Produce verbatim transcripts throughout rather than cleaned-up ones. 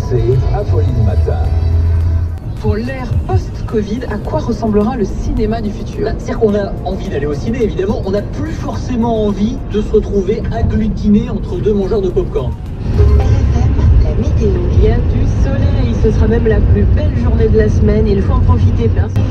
C'est Apolline Matin. Pour l'ère post-Covid, à quoi ressemblera le cinéma du futur? bah, C'est-à-dire qu'on a envie d'aller au ciné, évidemment. On n'a plus forcément envie de se retrouver agglutinés entre deux mangeurs de pop-corn. La météo. Il y a du soleil, ce sera même la plus belle journée de la semaine, il faut en profiter. Merci.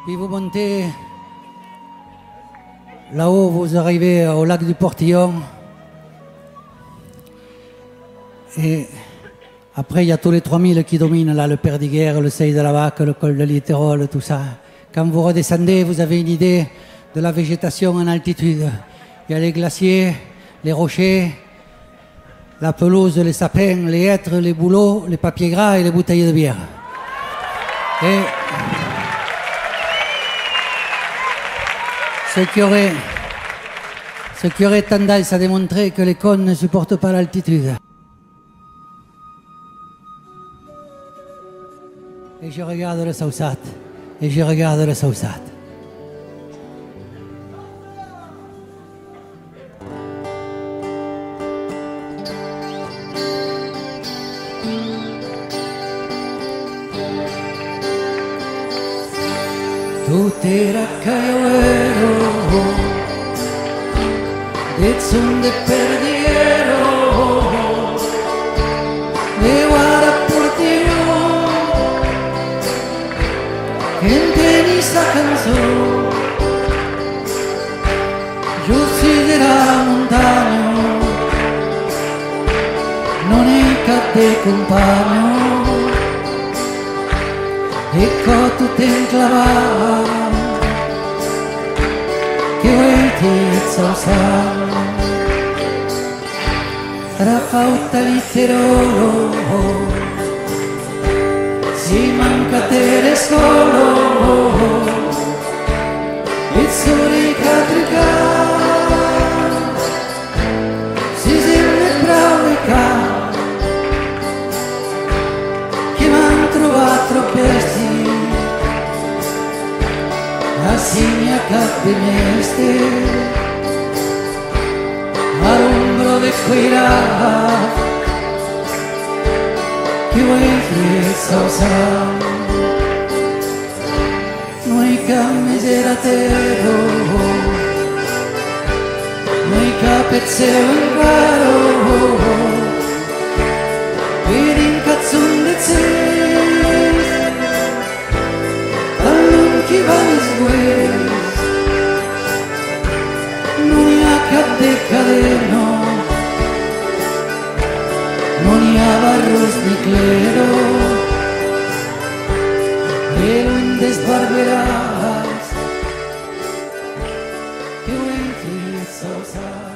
Puis vous montez là-haut, vous arrivez au lac du Portillon. Et après, il y a tous les trois mille qui dominent, là, le Perdiguère, le Seuil de la Vaque, le col de Litterol, tout ça. Quand vous redescendez, vous avez une idée de la végétation en altitude. Il y a les glaciers, les rochers, la pelouse, les sapins, les hêtres, les bouleaux, les papiers gras et les bouteilles de bière. Et ce qui aurait, ce qui aurait tendance à démontrer que les cons ne supportent pas l'altitude. Et je regarde le Saussat, et je regarde le Saussat. Tu era caiuero, de son de Perdiguero, de guarda Portillon, che intendi sta canzone, giù si della montagna, non è che te compagno. E co tu te enclavar che vuoi ti zausar rafauta litterolo si manca te le scolo il sole catrica si sente bravo e ca che m'han trovato troppi Assigna capi meste Arumbro de cuira Que vuoi fiesta usar No hay camiseratero No hay capezzeo in caro Per incazzun de zes Chi va in sgues non hi ha cap decadeno non hi ha barros ni clero però en desbarberàs que ho hem fet salsar